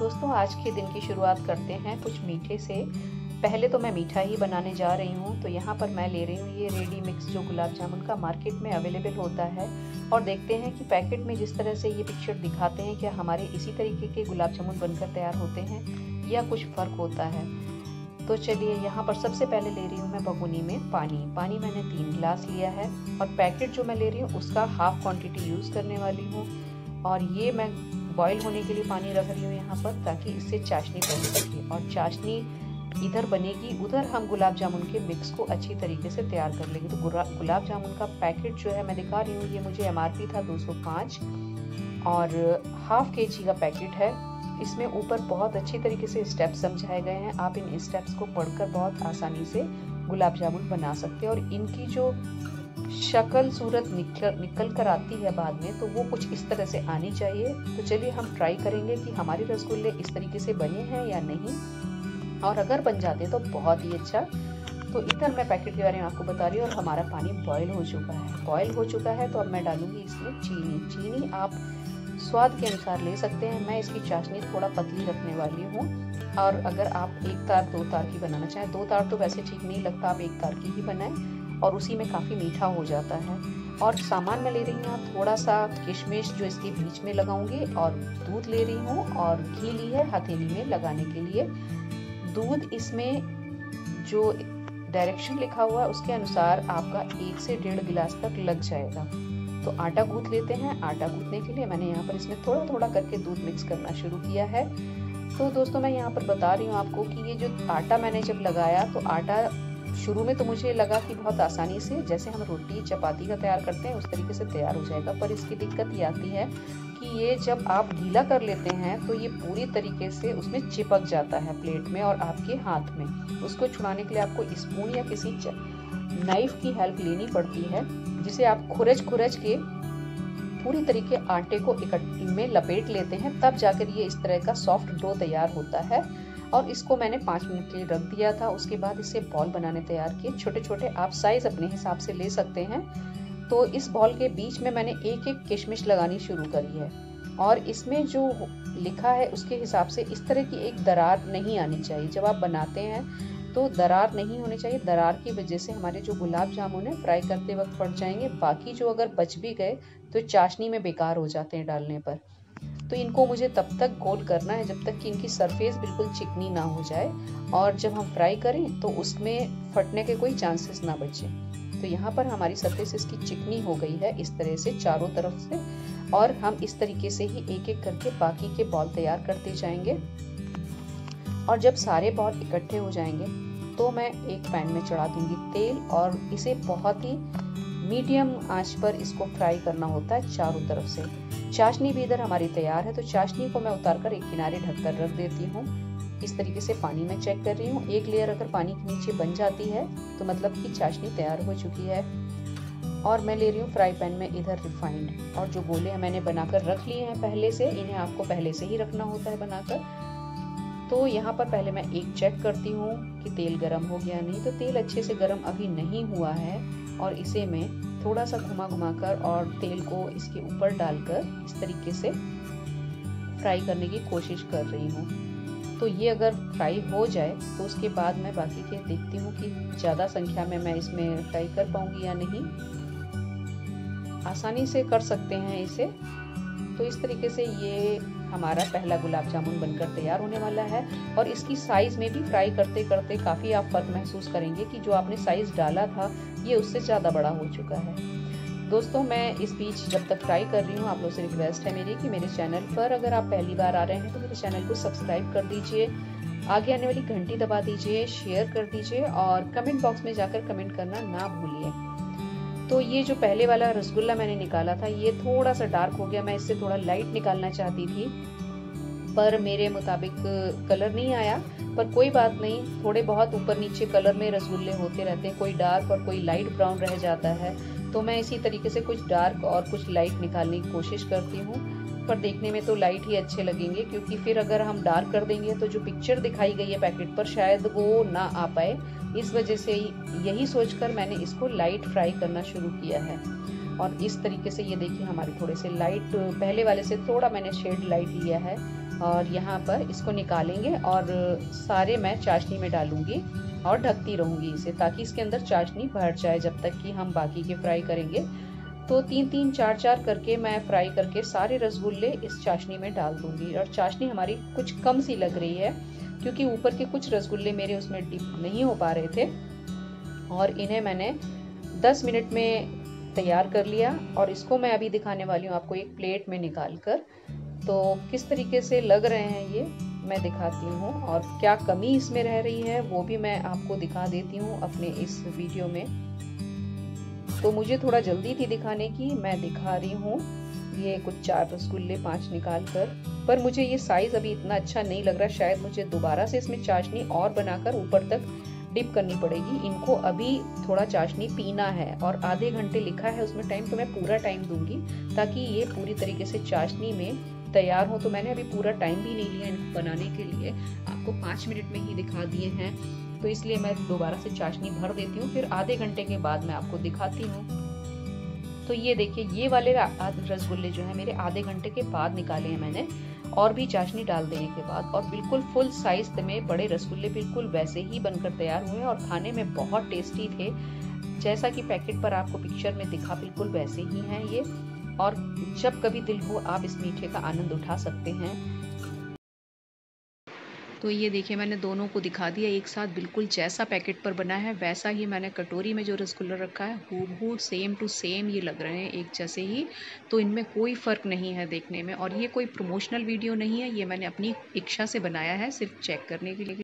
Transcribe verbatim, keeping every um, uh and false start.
दोस्तों, आज के दिन की शुरुआत करते हैं कुछ मीठे से। पहले तो मैं मीठा ही बनाने जा रही हूँ। तो यहाँ पर मैं ले रही हूँ ये रेडी मिक्स जो गुलाब जामुन का मार्केट में अवेलेबल होता है। और देखते हैं कि पैकेट में जिस तरह से ये पिक्चर दिखाते हैं क्या हमारे इसी तरीके के गुलाब जामुन बनकर तैयार होते हैं या कुछ फ़र्क होता है। तो चलिए, यहाँ पर सबसे पहले ले रही हूँ मैं भगोनी में पानी। पानी मैंने तीन गिलास लिया है और पैकेट जो मैं ले रही हूँ उसका हाफ क्वांटिटी यूज़ करने वाली हूँ। और ये मैं बॉईल होने के लिए पानी रख रही हूँ यहाँ पर, ताकि इससे चाशनी बन सके। और चाशनी इधर बनेगी, उधर हम गुलाब जामुन के मिक्स को अच्छी तरीके से तैयार कर लेंगे। तो गुलाब जामुन का पैकेट जो है मैं दिखा रही हूँ, ये मुझे एमआरपी था दो सौ पाँच और हाफ के जी का पैकेट है। इसमें ऊपर बहुत अच्छी तरीके से स्टेप्स समझाए गए हैं। आप इन स्टेप्स को पढ़कर बहुत आसानी से गुलाब जामुन बना सकते हैं। और इनकी जो शक्ल सूरत निकल निकल कर आती है बाद में, तो वो कुछ इस तरह से आनी चाहिए। तो चलिए हम ट्राई करेंगे कि हमारे रसगुल्ले इस तरीके से बने हैं या नहीं। और अगर बन जाते तो बहुत ही अच्छा। तो इधर मैं पैकेट के बारे में आपको बता रही हूँ और हमारा पानी बॉयल हो चुका है। बॉयल हो चुका है तो अब मैं डालूंगी इसमें चीनी। चीनी आप स्वाद के अनुसार ले सकते हैं। मैं इसकी चाशनी थोड़ा पतली रखने वाली हूँ। और अगर आप एक तार दो तार की बनाना चाहें, दो तार तो वैसे ठीक नहीं लगता, आप एक तार की ही बनाएं और उसी में काफ़ी मीठा हो जाता है। और सामान में ले रही हूँ थोड़ा सा किशमिश जो इसके बीच में लगाऊंगी, और दूध ले रही हूँ और घी ली है हथेली में लगाने के लिए। दूध इसमें जो डायरेक्शन लिखा हुआ है उसके अनुसार आपका एक से डेढ़ गिलास तक लग जाएगा। तो आटा गूंथ लेते हैं। आटा गूंथने के लिए मैंने यहाँ पर इसमें थोड़ा थोड़ा करके दूध मिक्स करना शुरू किया है। तो दोस्तों, मैं यहाँ पर बता रही हूँ आपको कि ये जो आटा मैंने जब लगाया, तो आटा शुरू में तो मुझे लगा कि बहुत आसानी से जैसे हम रोटी चपाती का तैयार करते हैं उस तरीके से तैयार हो जाएगा। पर इसकी दिक्कत ये आती है कि ये जब आप गीला कर लेते हैं तो ये पूरी तरीके से उसमें चिपक जाता है प्लेट में और आपके हाथ में। उसको छुड़ाने के लिए आपको स्पून या किसी नाइफ की हेल्प लेनी पड़ती है, जिसे आप खुरच खुरच के पूरी तरीके आटे को इकट्ठे में लपेट लेते हैं। तब जाकर ये इस तरह का सॉफ्ट डो तैयार होता है। और इसको मैंने पाँच मिनट के लिए रख दिया था। उसके बाद इसे बॉल बनाने तैयार किए। छोटे छोटे आप साइज अपने हिसाब से ले सकते हैं। तो इस बॉल के बीच में मैंने एक एक किशमिश लगानी शुरू करी है। और इसमें जो लिखा है उसके हिसाब से इस तरह की एक दरार नहीं आनी चाहिए। जब आप बनाते हैं तो दरार नहीं होनी चाहिए। दरार की वजह से हमारे जो गुलाब जामुन है फ्राई करते वक्त फट जाएंगे। बाकी जो अगर बच भी गए तो चाशनी में बेकार हो जाते हैं डालने पर। तो इनको मुझे तब तक गोल करना है जब तक कि इनकी सरफेस बिल्कुल चिकनी ना हो जाए, और जब हम फ्राई करें तो उसमें फटने के कोई चांसेस ना बचे। तो यहाँ पर हमारी सरफेस इसकी चिकनी हो गई है इस तरह से चारों तरफ से। और हम इस तरीके से ही एक एक करके बाकी के बॉल तैयार करते जाएंगे। और जब सारे बॉल इकट्ठे हो जाएंगे तो मैं एक पैन में चढ़ा दूंगी तेल, और इसे बहुत ही मीडियम आंच पर इसको फ्राई करना होता है चारों तरफ से। चाशनी भी इधर हमारी तैयार है। तो चाशनी को मैं उतारकर एक किनारे ढककर रख देती हूँ। इस तरीके से पानी में चेक कर रही हूँ। एक लेयर अगर पानी के नीचे बन जाती है तो मतलब कि चाशनी तैयार हो चुकी है। और मैं ले रही हूँ फ्राई पैन में इधर रिफाइंड। और जो गोले मैंने बनाकर रख लिए हैं पहले से, इन्हें आपको पहले से ही रखना होता है बनाकर। तो यहाँ पर पहले मैं एक चेक करती हूँ कि तेल गर्म हो गया नहीं। तो तेल अच्छे से गर्म अभी नहीं हुआ है, और इसे मैं थोड़ा सा घुमा घुमा कर और तेल को इसके ऊपर डालकर इस तरीके से फ्राई करने की कोशिश कर रही हूँ। तो ये अगर फ्राई हो जाए तो उसके बाद मैं बाकी के देखती हूँ कि ज़्यादा संख्या में मैं इसमें फ्राई कर पाऊँगी या नहीं। आसानी से कर सकते हैं इसे। तो इस तरीके से ये हमारा पहला गुलाब जामुन बनकर तैयार होने वाला है। और इसकी साइज़ में भी फ्राई करते करते काफ़ी आप फर्क महसूस करेंगे कि जो आपने साइज़ डाला था ये उससे ज़्यादा बड़ा हो चुका है। दोस्तों, मैं इस बीच जब तक फ्राई कर रही हूँ, आप लोगों से रिक्वेस्ट है मेरी कि मेरे चैनल पर अगर आप पहली बार आ रहे हैं तो मेरे चैनल को सब्सक्राइब कर दीजिए, आगे आने वाली घंटी दबा दीजिए, शेयर कर दीजिए और कमेंट बॉक्स में जाकर कमेंट करना ना भूलिए। तो ये जो पहले वाला रसगुल्ला मैंने निकाला था ये थोड़ा सा डार्क हो गया। मैं इससे थोड़ा लाइट निकालना चाहती थी, पर मेरे मुताबिक कलर नहीं आया। पर कोई बात नहीं, थोड़े बहुत ऊपर नीचे कलर में रसगुल्ले होते रहते हैं, कोई डार्क और कोई लाइट ब्राउन रह जाता है। तो मैं इसी तरीके से कुछ डार्क और कुछ लाइट निकालने की कोशिश करती हूँ। पर देखने में तो लाइट ही अच्छे लगेंगे, क्योंकि फिर अगर हम डार्क कर देंगे तो जो पिक्चर दिखाई गई है पैकेट पर शायद वो ना आ पाए। इस वजह से यही सोचकर मैंने इसको लाइट फ्राई करना शुरू किया है। और इस तरीके से ये देखिए हमारे थोड़े से लाइट, पहले वाले से थोड़ा मैंने शेड लाइट लिया है। और यहाँ पर इसको निकालेंगे और सारे मैं चाशनी में डालूँगी और ढकती रहूँगी इसे, ताकि इसके अंदर चाशनी भर जाए जब तक कि हम बाकी के फ्राई करेंगे। तो तीन तीन चार चार करके मैं फ्राई करके सारे रसगुल्ले इस चाशनी में डाल दूँगी। और चाशनी हमारी कुछ कम सी लग रही है क्योंकि ऊपर के कुछ रसगुल्ले मेरे उसमें डिप नहीं हो पा रहे थे, और इन्हें मैंने दस मिनट में तैयार कर लिया। और इसको मैं अभी दिखाने वाली हूँ आपको एक प्लेट में निकाल कर। तो किस तरीके से लग रहे हैं ये मैं दिखाती हूँ, और क्या कमी इसमें रह रही है वो भी मैं आपको दिखा देती हूँ अपने इस वीडियो में। तो मुझे थोड़ा जल्दी थी दिखाने की, मैं दिखा रही हूँ ये कुछ चार रसगुल्ले पांच निकाल कर, पर मुझे ये साइज़ अभी इतना अच्छा नहीं लग रहा। शायद मुझे दोबारा से इसमें चाशनी और बनाकर ऊपर तक डिप करनी पड़ेगी। इनको अभी थोड़ा चाशनी पीना है और आधे घंटे लिखा है उसमें टाइम, तो मैं पूरा टाइम दूंगी ताकि ये पूरी तरीके से चाशनी में तैयार हो। तो मैंने अभी पूरा टाइम भी नहीं लिया इनको बनाने के लिए, आपको पाँच मिनट में ही दिखा दिए हैं, तो इसलिए मैं दोबारा से चाशनी भर देती हूँ, फिर आधे घंटे के बाद मैं आपको दिखाती हूँ। तो ये देखिए, ये वाले रसगुल्ले जो है मेरे आधे घंटे के बाद निकाले हैं मैंने, और भी चाशनी डाल देने के बाद, और बिल्कुल फुल साइज में बड़े रसगुल्ले बिल्कुल वैसे ही बनकर तैयार हुए और खाने में बहुत टेस्टी थे। जैसा कि पैकेट पर आपको पिक्चर में दिखा बिल्कुल वैसे ही हैं ये, और जब कभी दिल हो आप इस मीठे का आनंद उठा सकते हैं। तो ये देखिए, मैंने दोनों को दिखा दिया एक साथ, बिल्कुल जैसा पैकेट पर बना है वैसा ही मैंने कटोरी में जो रसगुल्ला रखा है हूबहू सेम टू सेम ये लग रहे हैं, एक जैसे ही। तो इनमें कोई फ़र्क नहीं है देखने में, और ये कोई प्रमोशनल वीडियो नहीं है, ये मैंने अपनी इच्छा से बनाया है सिर्फ चेक करने के लिए